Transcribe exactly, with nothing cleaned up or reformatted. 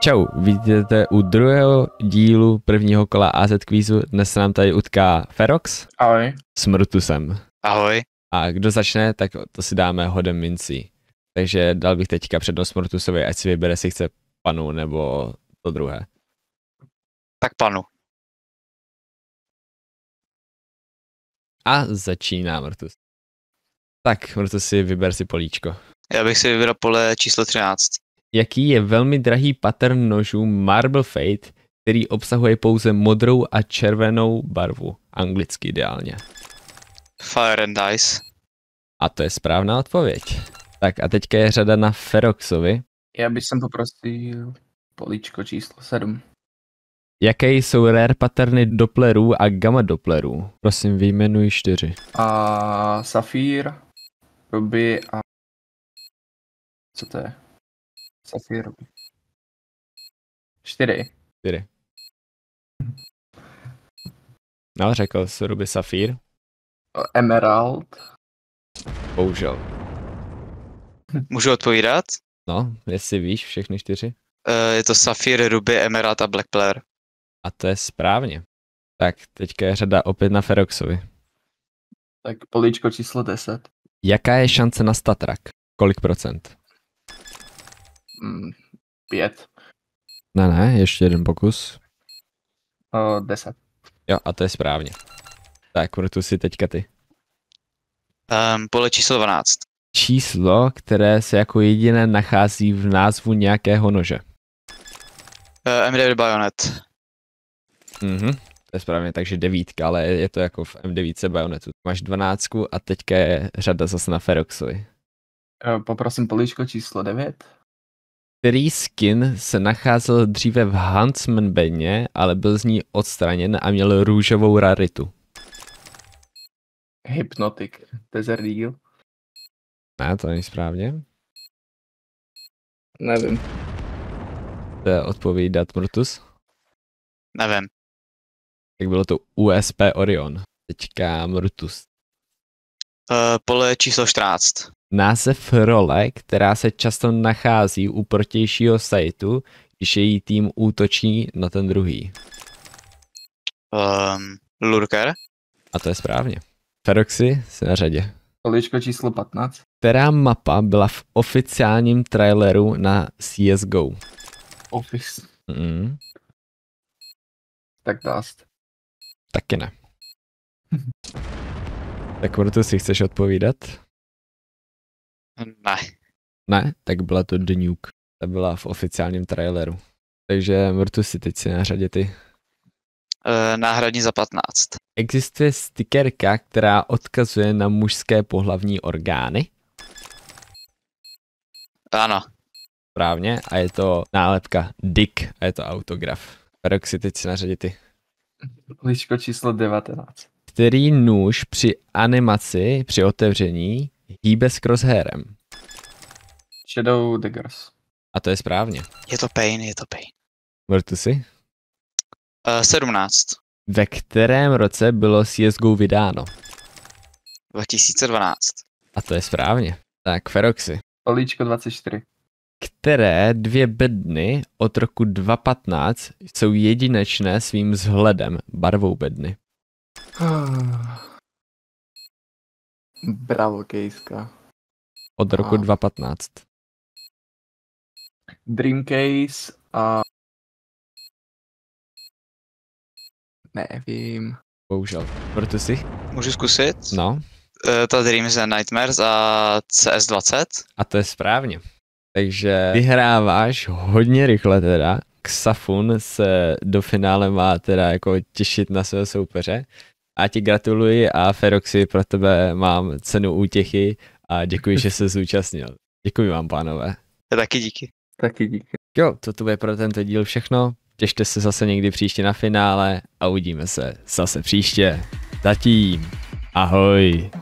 Čau, vítejte u druhého dílu prvního kola á zet kvízu. Dnes se nám tady utká Ferox. Ahoj. S Mrutusem. Ahoj. A kdo začne, tak to si dáme hodem mincí. Takže dal bych teďka přednost Mrutusovi, ať si vybere, si chce panu nebo to druhé. Tak panu. A začíná Mrutus. Tak, Mrutus, si vyber si políčko. Já bych si vybral pole číslo třináct. Jaký je velmi drahý pattern nožů Marble Fate, který obsahuje pouze modrou a červenou barvu, anglicky ideálně? Fire and Ice. A to je správná odpověď. Tak a teďka je řada na Feroxovi. Já bych sem poprosil políčko číslo sedm. Jaké jsou rare patterny Dopplerů a gamma Dopplerů? Prosím, vyjmenuj čtyři. A Safír, Ruby a... Co to je? Safír, Ruby. Čtyři. Čtyři. No, řekl jsi Ruby Safír. Emerald. Bohužel. Můžu odpovídat? No, jestli víš všechny čtyři. Uh, je to Safír, Ruby, Emerald a Black Pearl. A to je správně. Tak, teďka je řada opět na Feroxovi. Tak políčko číslo deset. Jaká je šance na statrak? Kolik procent? Mm, pět. Ne, ne, ještě jeden pokus. O, deset. Jo, a to je správně. Tak, proto si teďka ty. Um, pole číslo dvanáct. Číslo, které se jako jediné nachází v názvu nějakého nože. Uh, M devět Bayonet. Mhm, to je správně, takže devítka, ale je to jako v M devět Bayonetu. Máš dvanáctku a teďka je řada zase na Feroxovi. O, poprosím políčko číslo devět. Který skin se nacházel dříve v Huntsman Banně, ale byl z ní odstraněn a měl růžovou raritu? Hypnotic. Desert Eagle. Ne, to není správně. Nevím. To je odpovídat Mrutus. Nevím. Tak bylo to U S P Orion. Teďka Mrutus. Uh, pole číslo čtrnáct. Název role, která se často nachází u protějšího sajtu, když její tým útočí na ten druhý. Um, Lurker. A to je správně. Feroxy, jsi na řadě. Políčko číslo patnáct. Která mapa byla v oficiálním traileru na C S G O? Office. Mm, Tak Dust. taky ne. Tak proto si chceš odpovídat? Ne. Ne, tak byla to The Nuke. Ta byla v oficiálním traileru. Takže Murtus, si teď si na řadě ty. Uh, náhradní za patnáct. Existuje stickerka, která odkazuje na mužské pohlavní orgány? Ano. Správně, a je to nálepka Dick a je to autograf. Feroxy, teď si na řadě ty. Políčko číslo devatenáct. Který nůž při animaci, při otevření, hýbe s crosshairem? Shadow Daggers. A to je správně. Je to Pain, je to Pain. Murtusi? Uh, sedmnáct. Ve kterém roce bylo C S G O vydáno? dva tisíce dvanáct. A to je správně. Tak, Feroxy. Políčko dvacet čtyři. Které dvě bedny od roku dva tisíce patnáct jsou jedinečné svým vzhledem, barvou bedny? Bravo, kejska. Od roku A. dva tisíce patnáct. Dreamcase a... Nevím. Bohužel. Proto si? Můžu zkusit? No. Uh, ta Dreams and Nightmares a C S dvacet. A to je správně. Takže vyhráváš hodně rychle teda. Xafun se do finále má teda jako těšit na své soupeře. A ti gratuluji a Feroxy, pro tebe mám cenu útěchy a děkuji, že se zúčastnil. Děkuji vám, pánové. Taky díky. Taky díky. Jo, to bude pro tento díl všechno. Těšte se zase někdy příště na finále a uvidíme se zase příště. Zatím. Ahoj.